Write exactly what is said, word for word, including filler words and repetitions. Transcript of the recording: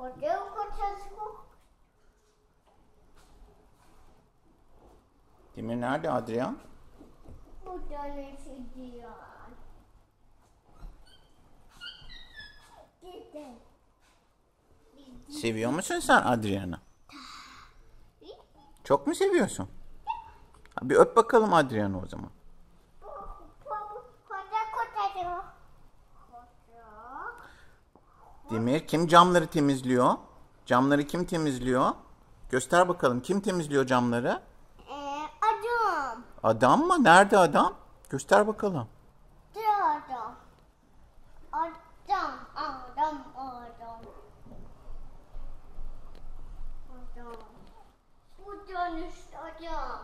Koca kocası. Demir nerede Adrian? Bu tanesi diyor. Dede. Seviyor musun sen Adrian'ı? Çok mu seviyorsun? Bir öp bakalım Adrian'ı o zaman. Koca kocası. Demir, kim camları temizliyor? Camları kim temizliyor? Göster bakalım, kim temizliyor camları? Ee, adam. Adam mı? Nerede adam? Göster bakalım. Adam. Adam. Adam. Adam. Adam. Bu tanesi adam.